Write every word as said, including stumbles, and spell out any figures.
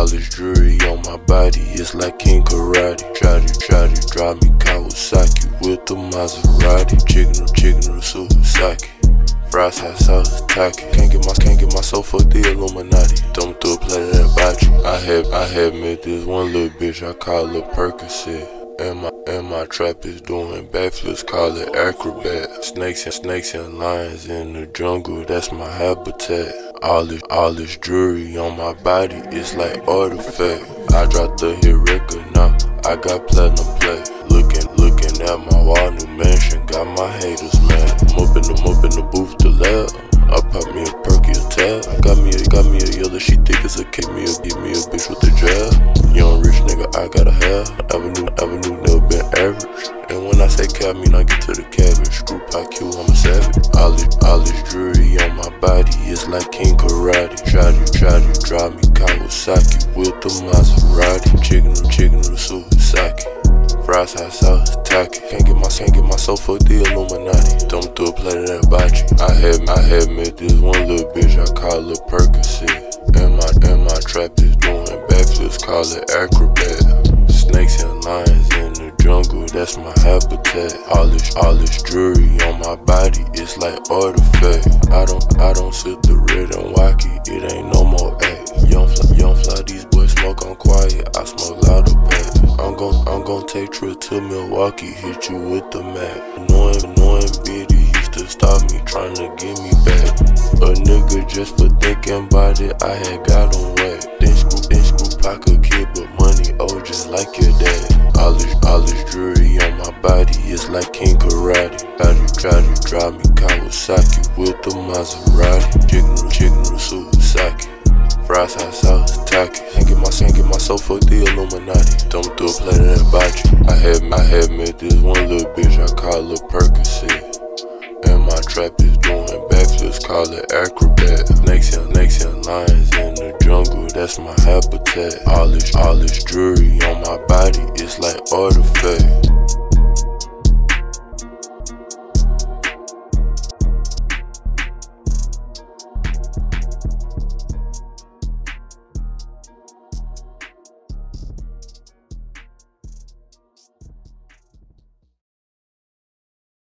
all this jewelry on my body, it's like King Karate. Shawty, Shawty, drive me Kawasaki with the Maserati. Chicken, chicken, Suicide. Fries, hot sauce, tacky. Can't get my, can't get myself for the Illuminati. Thumb through a plate of that bocce. I had, I had met this one little bitch I call her Percocet. And my, and my trap is doing backflips, call it acrobat. Snakes and snakes and lions in the jungle, that's my habitat. All this, all this jewelry on my body, it's like artifact. I dropped the hit record now, I got platinum play. Looking, looking at my wall, new mansion, got my haters mad. I'm up in the, up in the booth to lab. I pop me a perky a tab. Got me a, got me a yellow, she thick as a cake. Me a, give me a bitch with a jab. Young rich nigga, I gotta have. Avenue, avenue, never been average. And when I say cab, mean I get to the cabbage. Screw pop Q, I'm a savage. All this, all this jewelry on my body, it's like King Karate. Shawty, Shawty, drive me Kawasaki with the Maserati. Chicken, chicken, Suicide. Fries, hot sauce, tacky. Can't get my, can't get myself for the Illuminati. Thumb through a plate of that bocce. I had, I had met this one little bitch I call her Percocet. And my, and my trap is doing backflips, call it acrobat. Snakes and lions in the jungle, that's my habitat. All this, all this jewelry on my body, it's like artifact. I don't, I don't sip the red and wacky, it ain't no more act. Young fly, young fly, these boys smoke on quiet, I smoke louder pack. I'm gon', I'm gon' take trip to Milwaukee, hit you with the Mac. Annoying, annoying bitty used to stop me, tryna get me back. A nigga just for thinking about it, I had got him wet. Then screw, then screw pocket kid, but money, oh, just like your dad. All this, all this jewelry on my body, it's like King Karate. Shawty, Shawty, drive me Kawasaki with the Maserati. Chicken, chicken, Suicide. Fries, hot sauce, tacky. Can't get my, can't get myself for the Illuminati. Thumb through a plate of that bocce. I had, I had met this one little bitch I call her Percocet. And my trap is doing backflips, call it acrobat. Snakes and, snakes and lions in the jungle, that's my habitat. All this, all this jewelry on my body, it's like artifact.